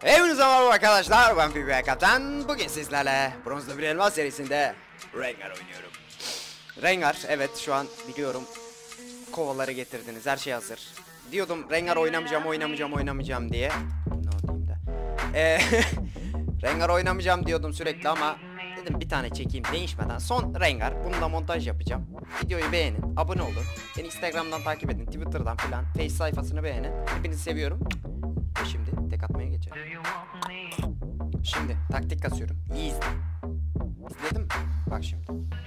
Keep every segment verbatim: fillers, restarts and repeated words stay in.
Hepinize merhaba arkadaşlar, ben P B A Kaptan. Bugün sizlerle Bronzlu Bir Elmas serisinde Rengar oynuyorum. Rengar, evet şu an biliyorum kovaları getirdiniz, her şey hazır. Diyordum Rengar oynamayacağım, oynamayacağım, oynamayacağım diye. Ne diyeyim de. Ee, Rengar oynamayacağım diyordum sürekli ama dedim bir tane çekeyim değişmeden. Son Rengar, bunu da montaj yapacağım. Videoyu beğenin, abone olun. Beni Instagram'dan takip edin, Twitter'dan filan, Face sayfasını beğenin. Hepinizi seviyorum. Ve şimdi tek atmaya geçelim. Şimdi taktik kasıyorum. İyi izle. İzledin mi? Bak şimdi.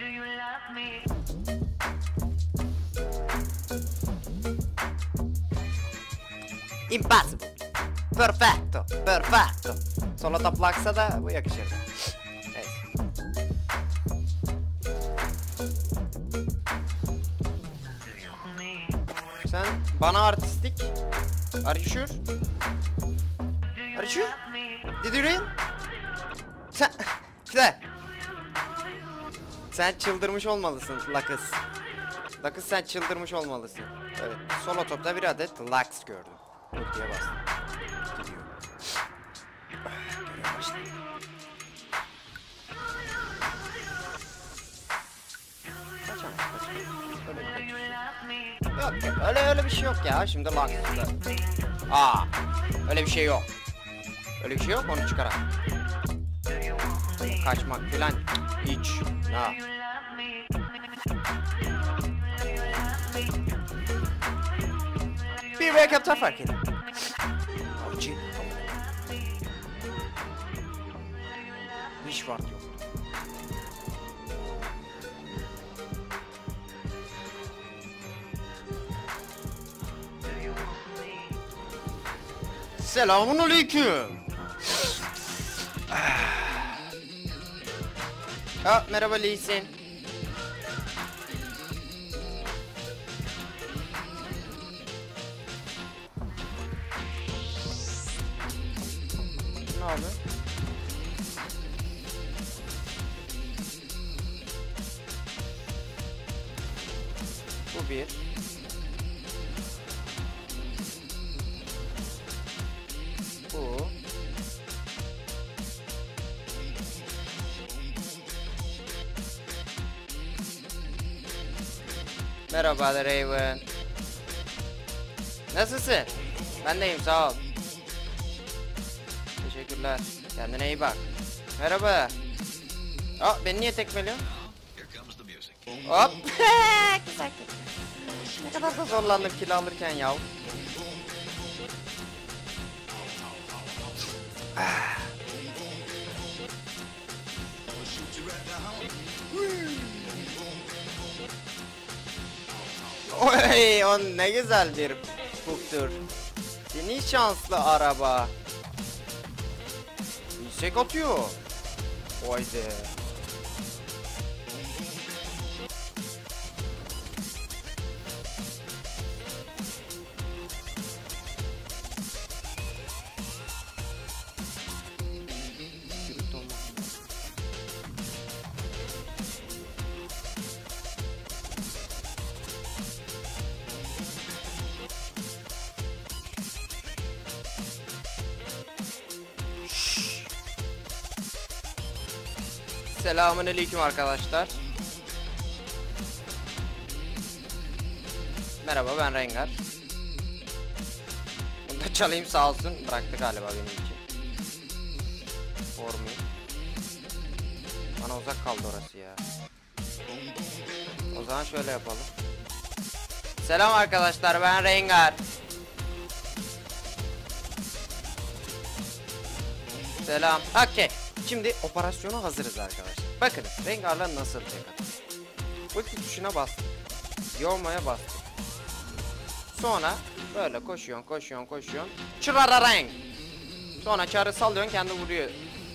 Impossible. Perfecto. Perfecto. Solo top laksa da bu yakışır. Evet. Sen bana artistik. Are you sure? Are you sure? Did you real? Sen... İşte. Sen çıldırmış olmalısın Lakız. Lakız sen çıldırmış olmalısın. Evet. Solo topta bir adet Lux gördüm. Ultiye bastım. Gidiyor. Görev başladı. Kaçamaz, kaçamaz. Öyle bir kaçış. Yok yok, öyle öyle bir şey yok ya. Şimdi Lux'da. Aa, öyle bir şey yok. Öyle bir şey yok, onu çıkarak. Kaçmak filan hiç. Ha. Bir wake up'ta fark edin. Avcı. Hiç fark yok. Selamun aleyküm. Ha, merhaba Lee Sin. Ne oldu? Bu bir. Bu. Merhaba The Raven. Nasılsın? Ben deyim, sağ ol. Teşekkürler. Kendine iyi bak. Merhaba. Aa, beni niye tekmeliyorsun? Hop. Güzel. Ne kadar da zorlandım kill alırken ya. Oy, o ne güzel bir buktur. Seni şanslı araba. Yüksek atıyor. Oyde. Selamünaleyküm arkadaşlar. Merhaba, ben Rengar. Bunu da çalayım sağ olsun. Bıraktı galiba benim için. Formu. Bana uzak kaldı orası ya. O zaman şöyle yapalım. Selam arkadaşlar, ben Rengar. Selam. Okey. Şimdi operasyona hazırız arkadaşlar. Bakınız Rengar'la nasıl tek atıyor. Ulti tuşuna bastım. Yormaya bastım. Sonra böyle koşuyorsun koşuyorsun koşuyorsun. Çırararang. Sonra çarı sallıyorsun, kendi vuruyor.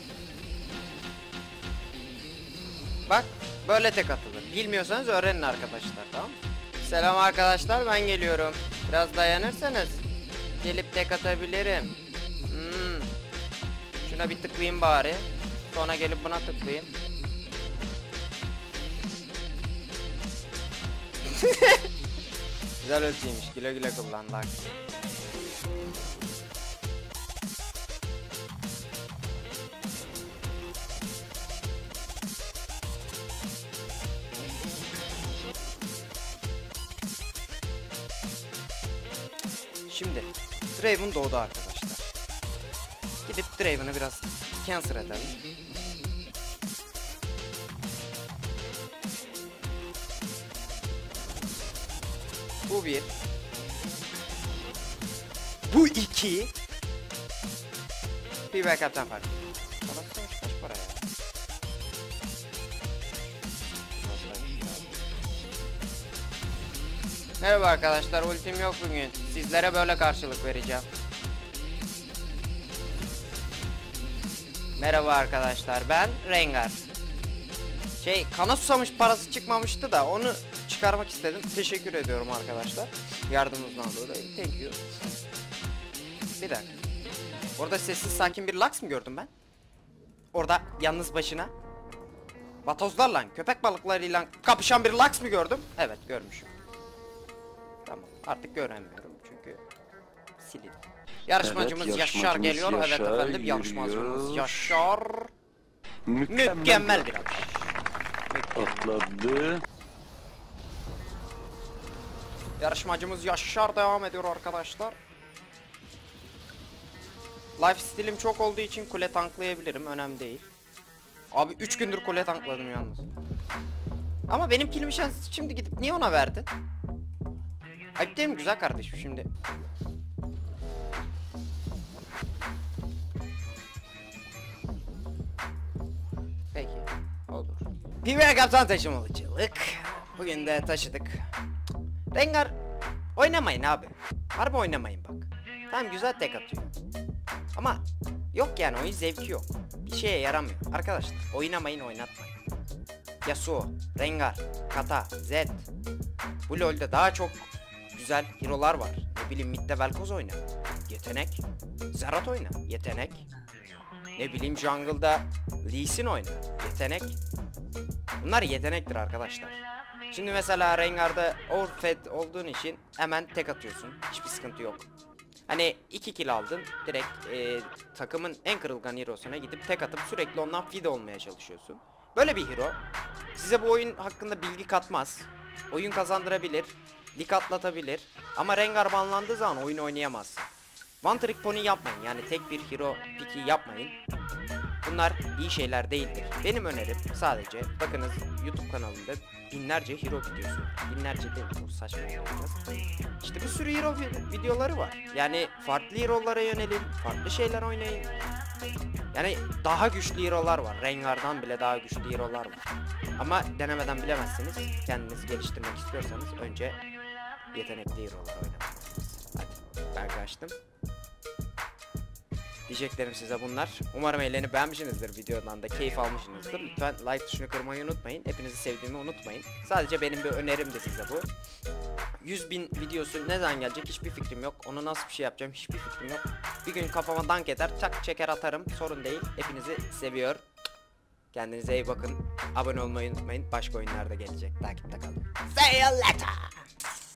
Bak böyle tek atılır. Bilmiyorsanız öğrenin arkadaşlar, tamam. Selam arkadaşlar, ben geliyorum. Biraz dayanırsanız gelip tek atabilirim. Hmm. Şuna bir tıklayayım bari. Sonra gelip buna tıklayayım. Güzel ultiymiş. Güle güle kullan bak. Şimdi Draven doğdu arkadaşlar. Gidip Draven'ı biraz cancel edelim. Bu bir. Bu iki. Bir ve kaptan fark. Parası kaç para ya? Merhaba arkadaşlar, ultim yok bugün. Sizlere böyle karşılık vereceğim. Merhaba arkadaşlar, ben Rengar. Şey, kana susamış parası çıkmamıştı da onu çıkarmak istedim. Teşekkür ediyorum arkadaşlar. Yardımınızdan dolayı. Thank you. Bir dakika. Orada sessiz sakin bir Lux mı gördüm ben? Orada yalnız başına vatozlarla, köpek balıklarıyla kapışan bir Lux mı gördüm? Evet, görmüşüm. Tamam, artık göremiyorum çünkü silin. Yarışmacımız evet, Yaşar geliyor. Yaşar, evet efendim, yarışmacımız Yaşar. Mükemmel, Mükemmel bir atış. Atladı. Yarışmacımız Yaşar devam ediyor arkadaşlar. Life stilim çok olduğu için kule tanklayabilirim, önemli değil. Abi üç gündür kule tankladım yalnız. Ama benim kilimi şans şimdi gidip niye ona verdin? Ayıp değil mi güzel kardeşim şimdi? Peki, olur. P V kaptan taşımacılık. Bugün de taşıdık. Rengar oynamayın abi. Harbi oynamayın bak. Tamam, güzel tek atıyor. Ama yok yani, oyun zevki yok. Bir şeye yaramıyor. Arkadaşlar oynamayın, oynatmayın. Yasuo, Rengar, Kata, Zed. Bu LoL'de daha çok güzel hero'lar var. Ne bileyim, midde Vel'Koz oyna. Yetenek. Zerat oyna. Yetenek. Ne bileyim, jungle'da Lee Sin oyna. Yetenek. Bunlar yetenektir arkadaşlar. Şimdi mesela Rengar'da overfed olduğun için hemen tek atıyorsun. Hiçbir sıkıntı yok. Hani iki kill aldın, direkt e, takımın en kırılgan hero'suna gidip tek atıp sürekli ondan feed olmaya çalışıyorsun. Böyle bir hero size bu oyun hakkında bilgi katmaz. Oyun kazandırabilir, lig atlatabilir. Ama Rengar banlandığı zaman oyun oynayamazsın. One trick pony yapmayın, yani tek bir hero pick'i yapmayın. Bunlar iyi şeyler değildir. Benim önerim sadece, bakınız YouTube kanalında binlerce hero videosu, binlerce değil mi? Bu saçma olacağız. İşte bir sürü hero videoları var. Yani farklı hero'lara yönelin, farklı şeyler oynayın. Yani daha güçlü hero'lar var. Rengar'dan bile daha güçlü hero'lar var. Ama denemeden bilemezsiniz. Kendinizi geliştirmek istiyorsanız önce yetenekli hero'lar oynamalısınız. Hadi ben kaçtım. Diyeceklerim size bunlar. Umarım eğlenip beğenmişsinizdir, videodan da keyif almışsınızdır. Lütfen like tuşunu kırmayı unutmayın. Hepinizi sevdiğimi unutmayın. Sadece benim bir önerim de size bu. yüz bin videosu ne zaman gelecek hiçbir fikrim yok. Onu nasıl bir şey yapacağım hiçbir fikrim yok. Bir gün kafama dank eder, çak çeker atarım. Sorun değil. Hepinizi seviyor. Kendinize iyi bakın. Abone olmayı unutmayın. Başka oyunlarda gelecek. Takipte kalın. See you later.